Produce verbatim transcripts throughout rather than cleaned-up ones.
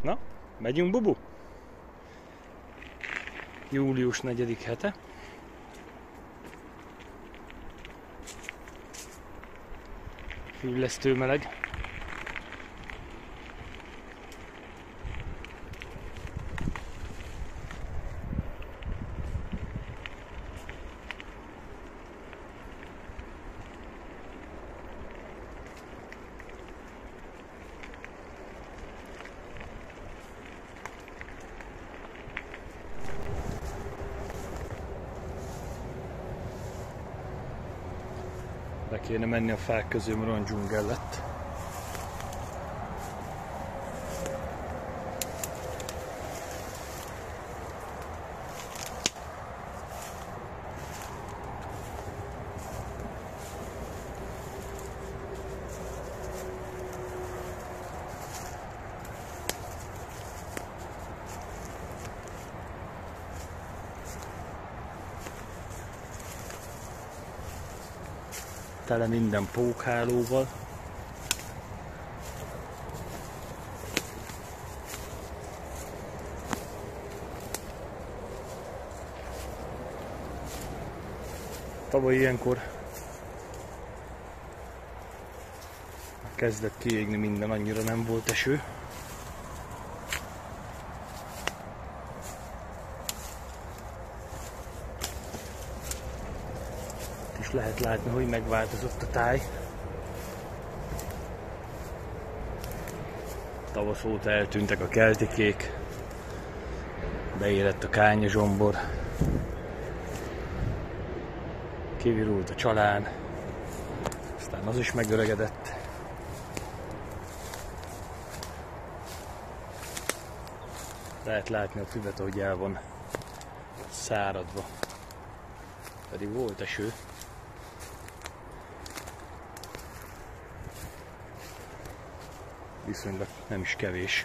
Na, megyünk, Bubu? július negyedik hete. Hűlesztő meleg. Le kéne menni a fák közül, mert olyan dzsungel lett. Tele minden pókhálóval. Tavaly ilyenkor kezdett kiégni minden, annyira nem volt eső. Lehet látni, hogy megváltozott a táj. Tavasz óta eltűntek a keltikék, beérett a kányazsombor, kivirult a csalán, aztán az is megöregedett. Lehet látni a füvet, ahogy el van száradva, pedig volt eső. Viszonylag nem is kevés.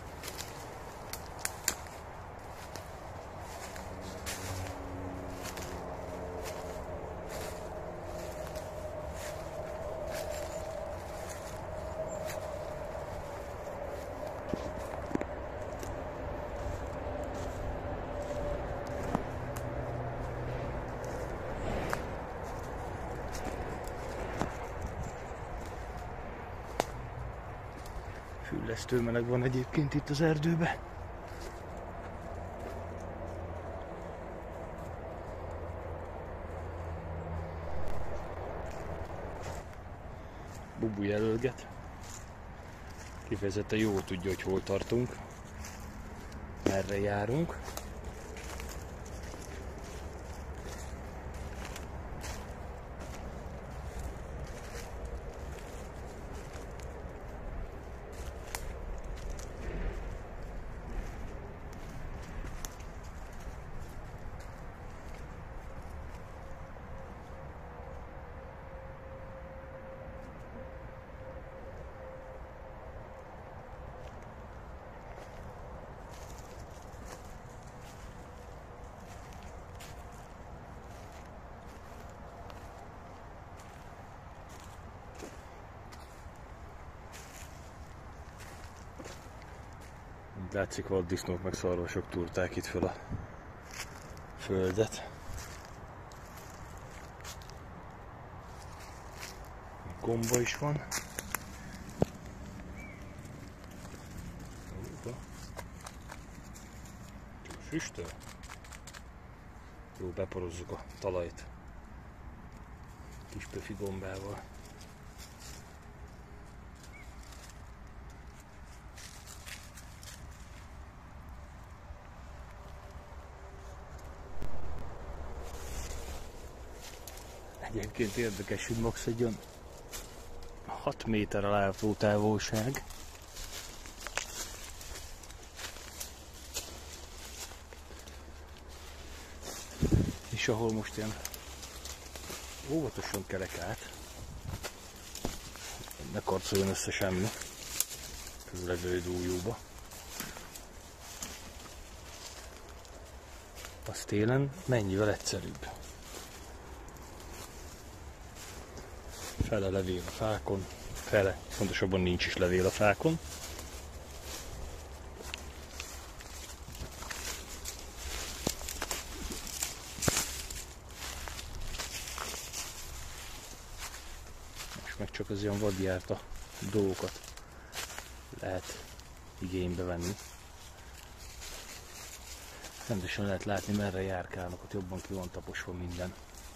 Füllesztő meleg van egyébként itt az erdőben. Bubu jelölget. Kifejezetten jól tudja, hogy hol tartunk, merre járunk. Látszik, vaddisznók meg szarvasok túrták itt föl a földet. Gomba is van. Füstöl. Jó, beporozzuk a talajt kis pöfi gombával. Egyébként érdekes, hogy max egy olyan hat méterre látható távolság. És ahol most ilyen óvatosan kelek át, ne karcoljon össze semmi ez a levő dújóba. Az télen mennyivel egyszerűbb. Fele levél a fákon, fele, pontosabban nincs is levél a fákon. csak az ilyen vadjárta dolgokat lehet igénybe venni. Rendesen lehet látni, merre járkálnak, ott jobban ki van taposva minden.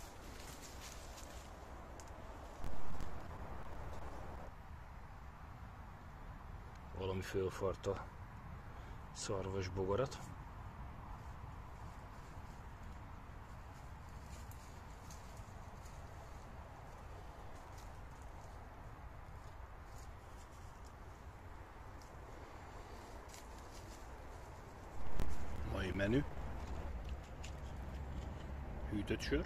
Valami fölfarta szarvas bogarat. Mai menü. Hűtött sör.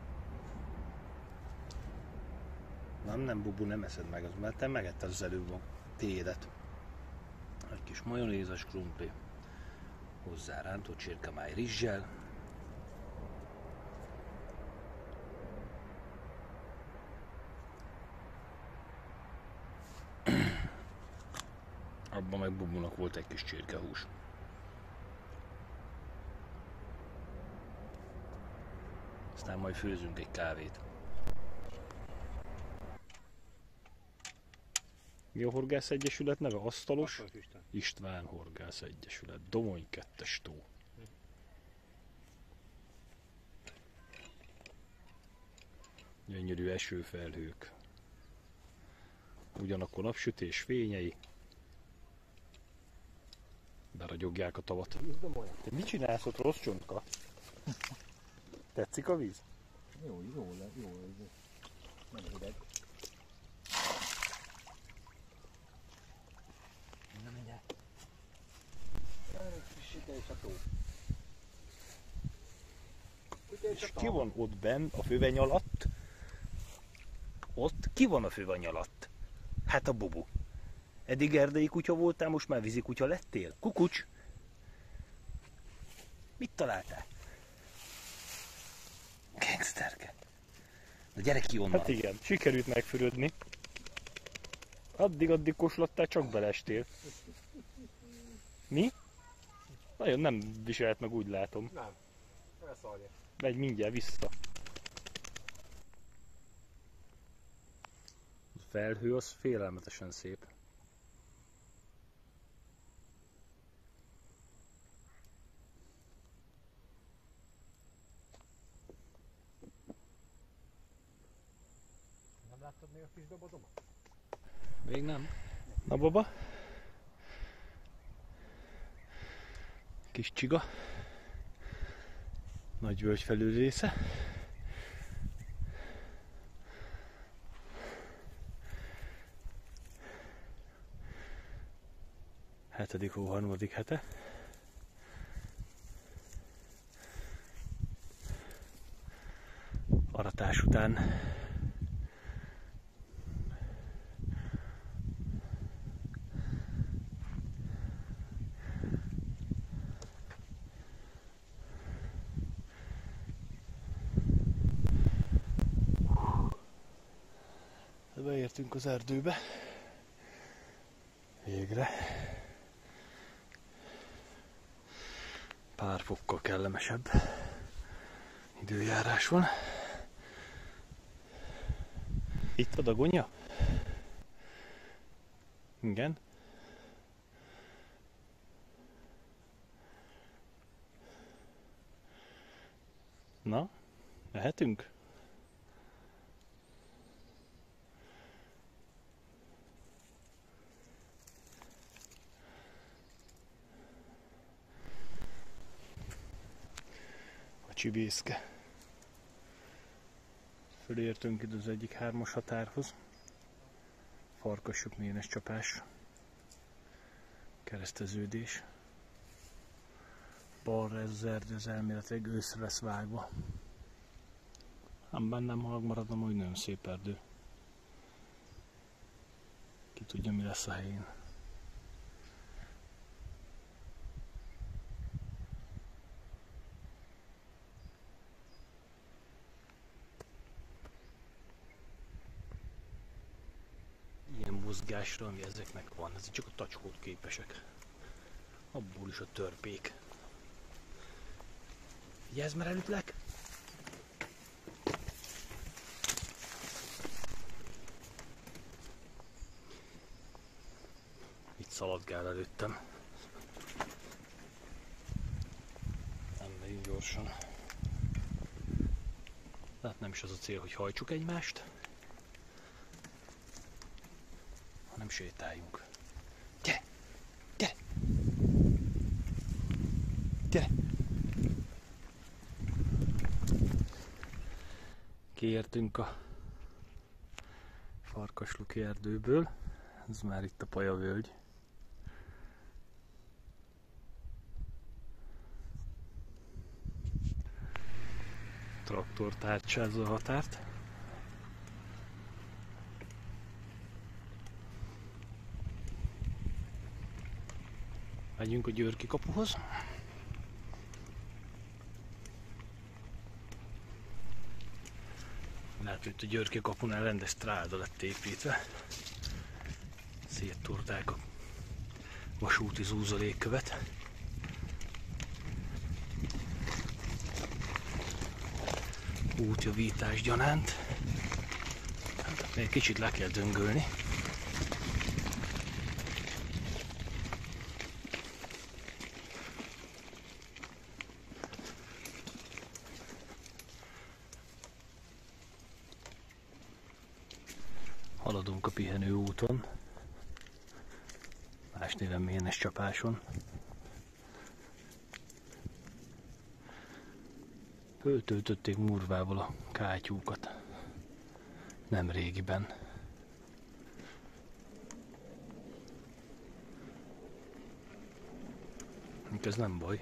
Nem, nem, Bubu, nem eszed meg, mert te megetted az előbb a tédet. Egy kis majonézes krumpli, hozzá rántott csirkemáj rizssel, abban meg Bubunak volt egy kis csirkehús. Aztán majd főzünk egy kávét. Mi a Horgász Egyesület neve? Asztalos? István. István Horgász Egyesület. Domony kettes tó. Gyönyörű esőfelhők. Ugyanakkor napsütés fényei. Beragyogják a tavat. Te mit csinálsz ott, rossz csontka? Tetszik a víz? Jó, jó, jó, jó. Nem hideg. Na mindjárt. Sütés a tó. És ki van ott benn a főveny alatt? Ott ki van a főveny alatt? Hát a Bubu. Eddig erdei kutya voltál, most már vízi kutya lettél? Kukucs! Mit találtál? Gangsterke. Na gyere ki onnan. Hát igen, sikerült megfürödni. Addig-addig koslattál, csak belestél. Mi? Nagyon nem viselt meg, úgy látom. Nem, elszalja. Megy mindjárt vissza. A felhő az félelmetesen szép. Nem láttad még a kis dobozomat? Még nem. Na baba. Kis csiga. Nagy völgy felül része. Hetedik hó harmadik hete. Aratás után beértünk az erdőbe. Végre. Pár fokkal kellemesebb időjárás van. Itt a dagonya? Igen. Na, mehetünk? A csibészke. Fölértünk ide az egyik hármas határhoz. Farkasok ménes csapás. Kereszteződés. Balra ez az erdő, az elméletileg őszre lesz vágva. Ám bennem halk maradnom, hogy nagyon szép erdő. Ki tudja, mi lesz a helyén. Ilyen mozgásra, ami ezeknek van, ezek csak a tacskót képesek. Abból is a törpék. Vigyázz, mert elütlek! itt szaladgál előttem. Nem megyünk gyorsan. Tehát nem is az a cél, hogy hajtsuk egymást, hanem sétáljunk. Gyere! Gyere! Gyere! Kiértünk a Farkasluki erdőből, ez már itt a Pajavölgy. Traktor tárcsázza a határt. Megyünk a Győrki kapuhoz. Lehet, hogy a Győrki kapunál rendes strálda lett építve. Széttúrták a vasúti zúzolékkövet. Útjavítás gyanánt. Hát, még kicsit le kell döngölni. Haladunk a pihenő úton, más néven Ménes csapáson. Föltöltötték murvával a kátyúkat, nem régiben. Ez nem baj.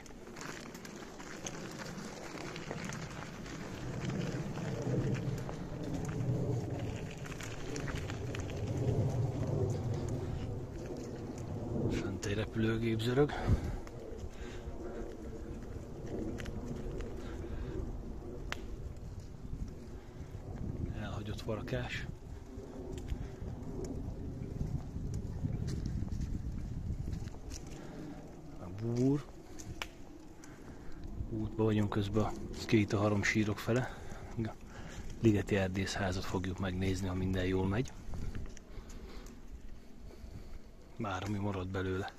Fönt egy repülőgép zörög. Elhagyott varakás. A búr. Útba vagyunk közben a Szkéta Haromsírok fele. A Ligeti Erdészházat fogjuk megnézni, ha minden jól megy. Már ami marad belőle.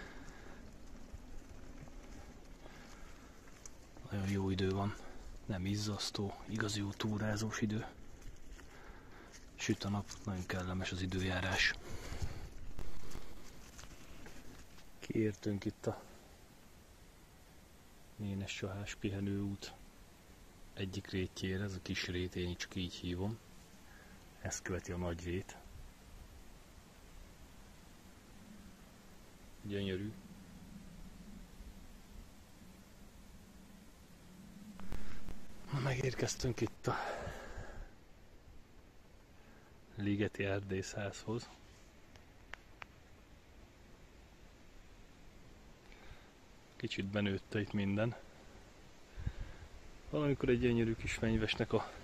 Nagyon jó idő van, nem izzasztó, igazi jó túrázós idő. Süt a nap, nagyon kellemes az időjárás. Kiértünk itt a Ménes csahás pihenőút egyik rétjére, ez a kis rét, én csak így hívom. Ezt követi a nagy rét. Gyönyörű. Na, megérkeztünk itt a Ligeti Erdészházhoz. Kicsit benőtte itt minden. Valamikor egy gyönyörű kis fenyvesnek a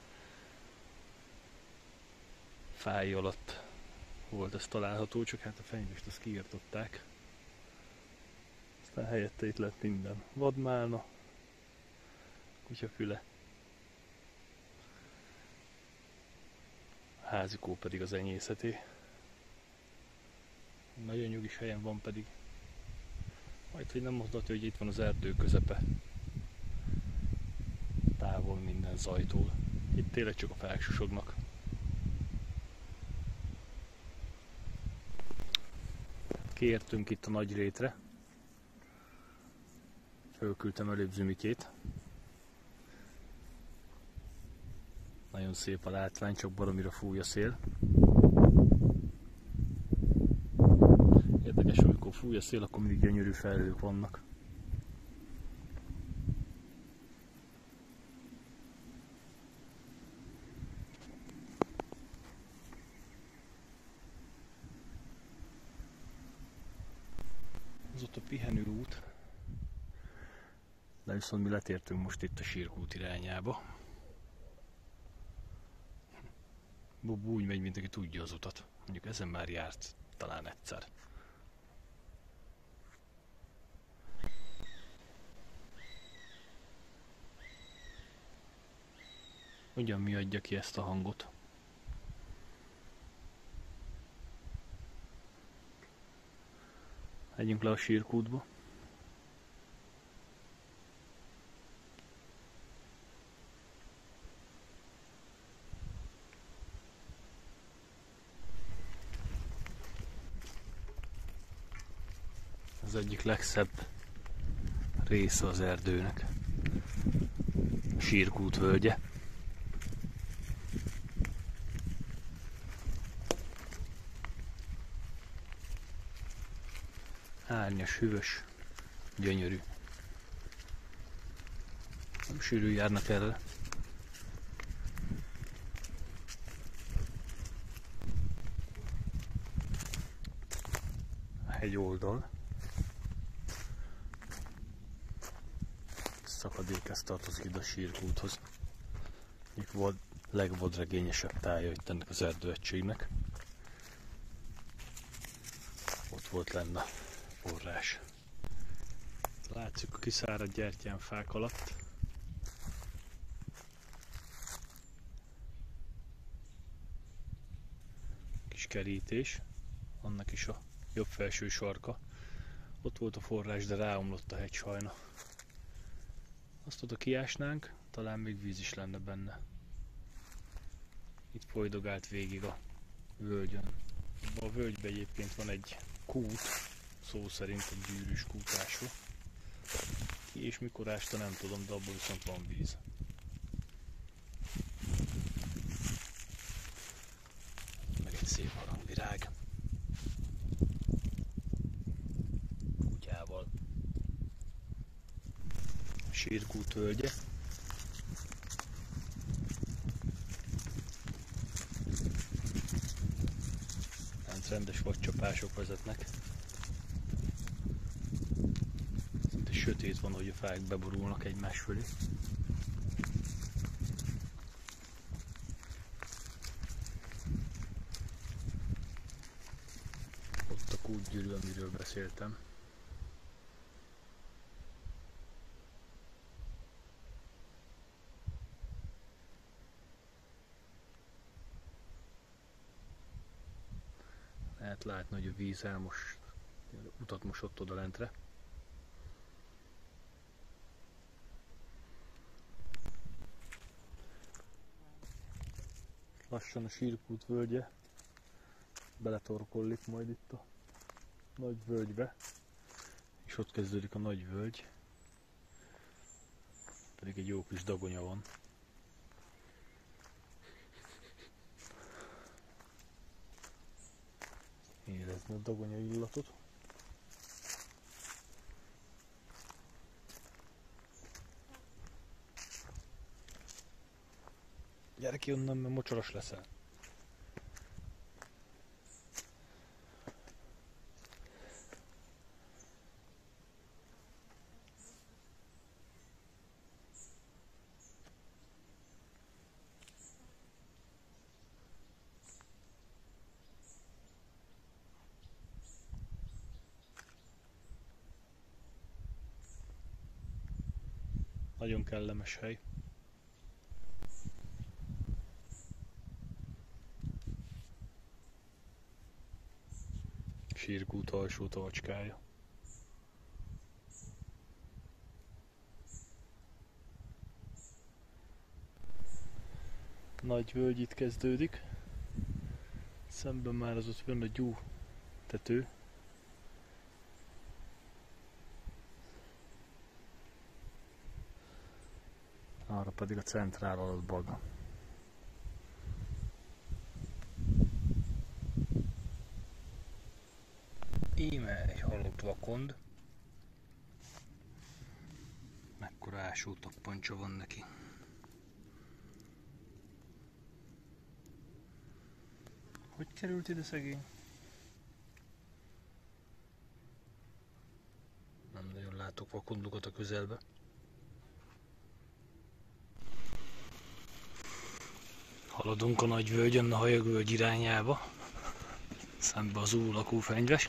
fáj alatt volt ez található, csak hát a fenyvest azt kiirtották. Aztán helyette itt lett minden. Vadmálna, kutyafüle, a házikó pedig az enyészeté. Nagyon nyugis helyen van pedig. Majd, hogy nem mondhatja, hogy itt van az erdő közepe. Távol minden zajtól. Itt tényleg csak a fák susognak. Kiértünk itt a nagy rétre. Fölküldtem előbb Zümikét. Nagyon szép a látvány, csak baromira fúj a szél. Érdekes, amikor fúj a szél, akkor mindig gyönyörű felhők vannak. Ez ott a pihenőút. De viszont mi letértünk most itt a Sírkút irányába. Bob úgy megy, mint aki tudja az utat. Mondjuk ezen már járt talán egyszer. Ugyan mi adja ki ezt a hangot? Megyünk le a sírkútba. Az egyik legszebb része az erdőnek. A Sírkút völgye. Árnyas, hűvös, gyönyörű. Nem sűrűn járnak erre. A hegy oldal. Szakadék, ez tartozik ide a Sírkúthoz. Itt volt legvadregényesebb tája itt ennek az erdőegységnek. Ott volt lenne a forrás. Látszik a kiszáradt gyertyánfák alatt. Kis kerítés, annak is a jobb felső sarka. Ott volt a forrás, de ráomlott a hegy sajna. Azt oda kiásnánk, talán még víz is lenne benne. Itt folydogált végig a völgyön. A völgyben egyébként van egy kút, szó szerint egy gyűrűs kútású. Ki és mikor ásta nem tudom, de abból viszont van víz. Meg egy szép harangvirág. Kutyával. Sírkút völgye. Rendes vadcsapások vezetnek. Szinte sötét van, hogy a fák beborulnak egymás fölé. Ott a kútgyűrű, amiről beszéltem. Lehet látni, hogy a víz elmos, utat mosott oda lentre. Lassan a Sírkút völgye beletorkollik majd itt a nagy völgybe, és ott kezdődik a nagy völgy, pedig egy jó kis dagonya van. Érezni a dagonya illatot. Gyere ki onnan, mert mocsaras leszel. Nagyon kellemes hely. Sírkút alsó tavacskája. Nagy völgy itt kezdődik. Szemben már az ott jön a gyú tető. Arra pedig a centrál alatbag. Íme egy halott vakond. Mekkora ásótakpancsa van neki. Hogy került ide szegény? Nem nagyon látok vakondokat a közelbe. Haladunk a nagy völgyön, a Hajagvölgy irányába, szembe az új lakófenyves.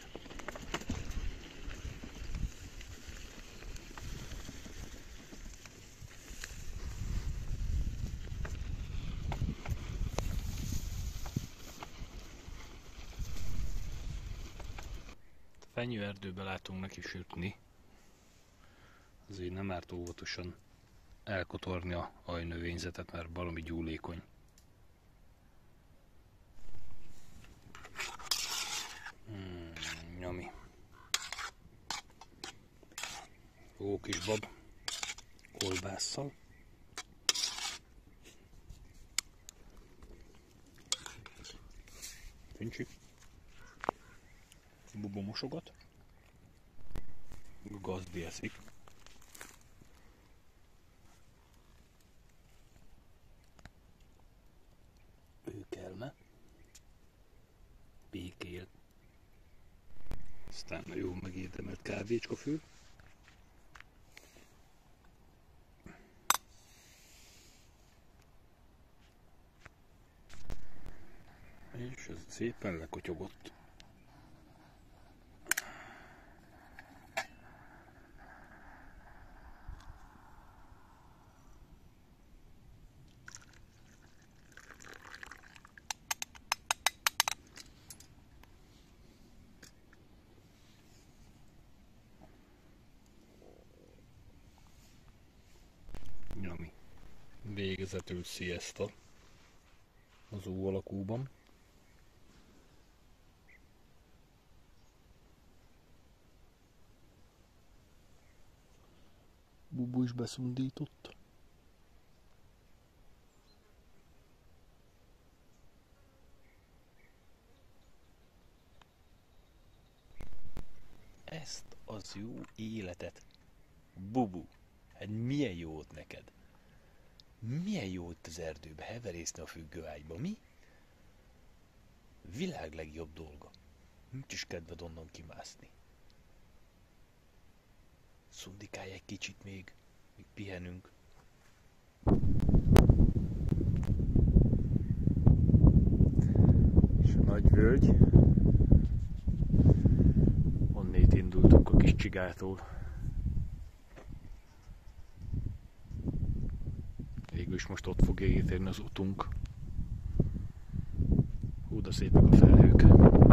fenyőerdőbe látunk neki sütni. Azért nem árt óvatosan elkotorni a ajnövényzetet, mert valami gyúlékony. Hmm, nyami. Jó kis bab, kolbásszal. Fincsi. Bubu mosogat. Gazdi eszik. Őkelme. Békél. Aztán a jó megérdemelt kávécska fő. És ez szépen lekotyogott. Nyami. Végezetül siesta az ó alakúban. Bubu is beszundított. Ezt az jó életet, Bubu, hát milyen jót neked? Milyen jó itt az erdőbe heverészni a függőágyba, mi? Világ legjobb dolga. Nincs is kedved onnan kimászni. Szundikálj egy kicsit még, még pihenünk. És a nagy völgy. Onnét indultunk a kis csigától. Végülis most ott fogja érni az utunk. Hú, de szépek a felhők.